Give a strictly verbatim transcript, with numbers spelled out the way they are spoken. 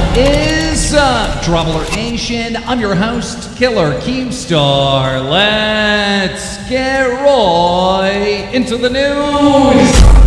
What is up, Traveler Nation? I'm your host, Killer Keemstar. Let's get right into the news.